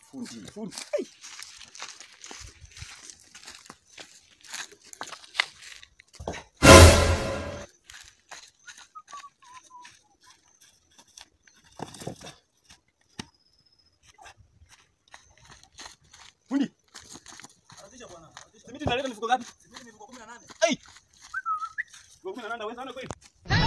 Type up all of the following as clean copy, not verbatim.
Fundi. Fundi. Anzisha bwana. Simiti naleta mifuko ngapi? Simiti mifuko 18. Ai. Mifuko 18 wewe sana kweli?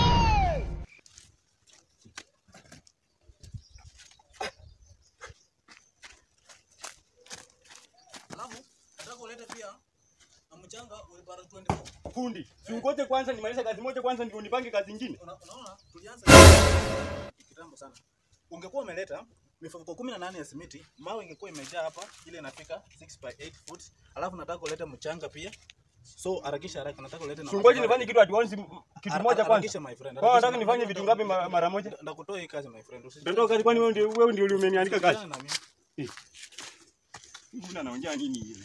Alafu nataka ulete pia na mchanga ulipara 24. Fundi. Si ungoje kwanza nimalize kazi moja kwanza ndio nipange kazi nyingine. Unaona? Tulianza kitambo sana. Ungekuwa umeleta mifuko 18 ya simiti, mawe ingekuwa imejaa hapa, ile inafika 6 by 8 foot. Alafu nataka ulete mchanga pia. So harakisha haraka, nataka ulete na. Ngoja nifanye kitu at once, kitu moja kwanza. Harakisha my friend. Kwa nataka nifanye vitu ngapi mara moja? Ndakutoa hii kazi my friend. Ndio kazi kwani wewe ndio umeniandika kazi. Mbona anaongea nini hivi?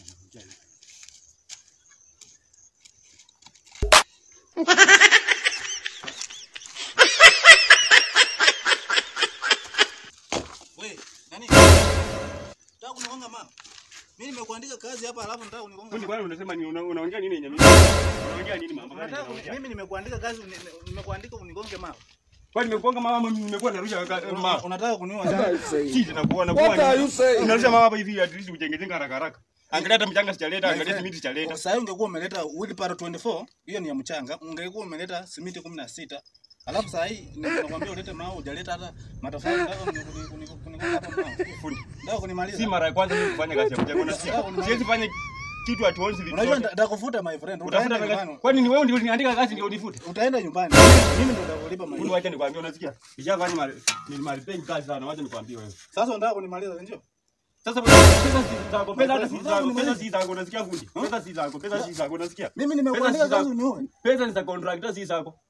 Wewe, nani? Nataka kunigonga mama. Mimi nimekuandika kazi hapa alafu nataka kunigonga. Fundi kwani unasema ni unaongea nini yenyewe? Unaongea nini mama? Mimi nimekuandika kazi, nimekuandika unigonge mama. Kwani nimekugonga mama nimekuwa narusha mama. Unataka kuniua sana. Sisi nakuona kwa. Unarusha mama hapa hivi at least ujengejenga haraka haraka. Angalia hata mchanga sijaleta, angalia simiti sijaleta. Sasa ungekuwa umeleta wheelbarrow 24, hiyo ni ya mchanga. Ungekuwa umeleta simiti 16. Alafu sasa hii nakwambia ulete mawe, hujaleta hata matofali. Nataka kunigonga hapa mama. Fundi. Nataka kunimaliza. Si mara ya kwanza mimi kufanya kazi ya mchanga. Unasikia? Siwezi fanya kitu at once vitu. Unajua nitakufuta my friend. Utafuta kazi. Kwani ni wewe ndio uliniandika kazi ndio unifute? Utaenda nyumbani. Mimi ndio nitakulipa mali. Fundi wacha nikwambie unasikia? Nishafanya nilimaliza kazi sana, wacha nikwambie wewe. Sasa unataka kunimaliza ndio? Sasa pesa si zako, pesa si zako, unasikia fundi? Pesa si zako, unasikia? Mimi nimekuandika kazi uniue. Pesa ni za contractor si zako.